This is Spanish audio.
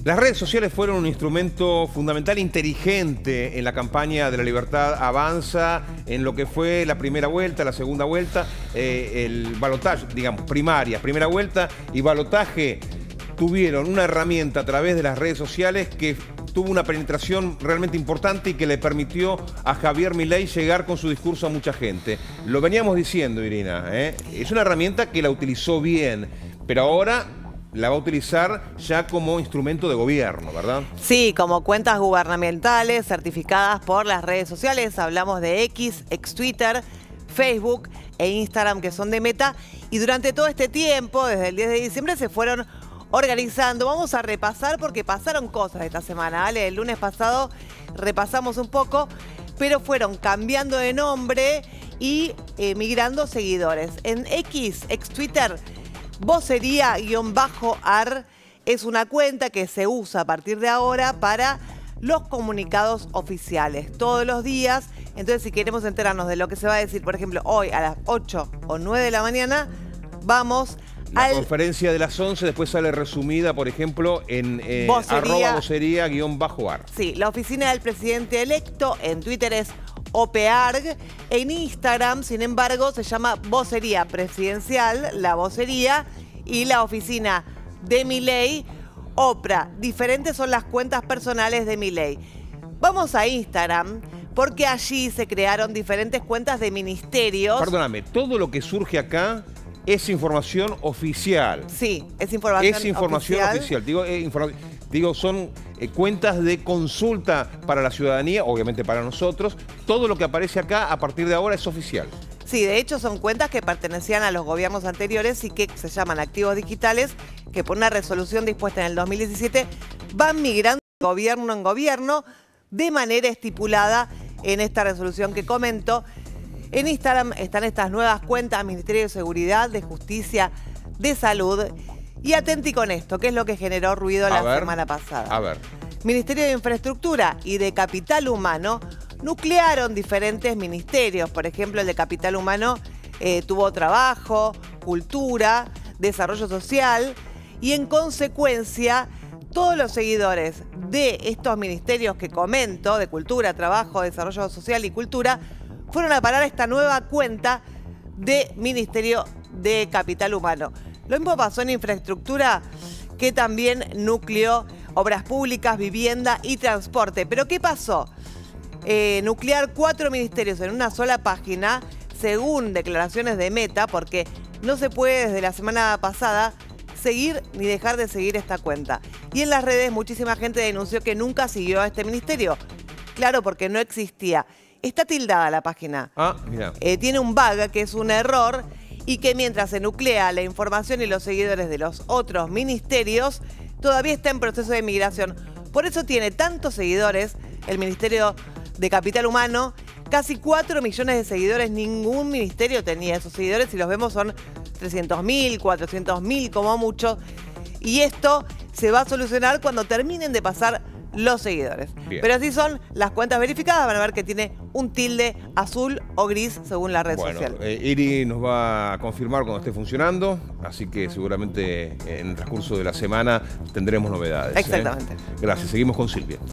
Las redes sociales fueron un instrumento fundamental, inteligente en la campaña de La Libertad Avanza, en lo que fue la primera vuelta, la segunda vuelta, el balotaje, digamos, primera vuelta y balotaje tuvieron una herramienta a través de las redes sociales que tuvo una penetración realmente importante y que le permitió a Javier Milei llegar con su discurso a mucha gente. Lo veníamos diciendo, Irina, es una herramienta que la utilizó bien, pero ahora la va a utilizar ya como instrumento de gobierno, ¿verdad? Sí, como cuentas gubernamentales certificadas por las redes sociales. Hablamos de X, ex Twitter, Facebook e Instagram, que son de Meta. Y durante todo este tiempo, desde el 10 de diciembre, se fueron organizando. Vamos a repasar porque pasaron cosas esta semana, ¿vale? El lunes pasado repasamos un poco, pero fueron cambiando de nombre y migrando seguidores. En X, ex Twitter, vocería_ar es una cuenta que se usa a partir de ahora para los comunicados oficiales todos los días. Entonces, si queremos enterarnos de lo que se va a decir, por ejemplo, hoy a las 8 o 9 de la mañana, vamos a la conferencia de las 11, después sale resumida, por ejemplo, en @vocería_ar. Sí, la oficina del presidente electo en Twitter es OPEARG. En Instagram, sin embargo, se llama Vocería Presidencial, la vocería, y la oficina de Milei, OPRA. Diferentes son las cuentas personales de Milei. Vamos a Instagram, porque allí se crearon diferentes cuentas de ministerios. Perdóname, todo lo que surge acá es información oficial. Sí, es información oficial. Es información oficial. Digo, son cuentas de consulta para la ciudadanía, obviamente para nosotros. Todo lo que aparece acá a partir de ahora es oficial. Sí, de hecho son cuentas que pertenecían a los gobiernos anteriores y que se llaman activos digitales, que por una resolución dispuesta en el 2017 van migrando de gobierno en gobierno de manera estipulada en esta resolución que comento. En Instagram están estas nuevas cuentas: Ministerio de Seguridad, de Justicia, de Salud. Y atenti con esto, que es lo que generó ruido la semana pasada. A ver. Ministerio de Infraestructura y de Capital Humano nuclearon diferentes ministerios. Por ejemplo, el de Capital Humano tuvo Trabajo, Cultura, Desarrollo Social, y en consecuencia todos los seguidores de estos ministerios que comento, de Cultura, Trabajo, Desarrollo Social y Cultura, fueron a parar a esta nueva cuenta de Ministerio de Capital Humano. Lo mismo pasó en Infraestructura, que también nucleó Obras Públicas, Vivienda y Transporte. ¿Pero qué pasó? Nuclear 4 ministerios en una sola página, según declaraciones de Meta, porque no se puede desde la semana pasada seguir ni dejar de seguir esta cuenta. Y en las redes muchísima gente denunció que nunca siguió a este ministerio. Claro, porque no existía. Está tildada la página. Mira. Tiene un bug, que es un error, y que mientras se nuclea la información y los seguidores de los otros ministerios, todavía está en proceso de migración. Por eso tiene tantos seguidores el Ministerio de Capital Humano, casi 4 millones de seguidores. Ningún ministerio tenía esos seguidores, y los vemos son 300.000, 400.000 como mucho. Y esto se va a solucionar cuando terminen de pasar los seguidores. Bien. Pero así son las cuentas verificadas. Van a ver que tiene un tilde azul o gris según la red social. Iri nos va a confirmar cuando esté funcionando, así que seguramente en el transcurso de la semana tendremos novedades. Exactamente. Gracias. Seguimos con Silvia.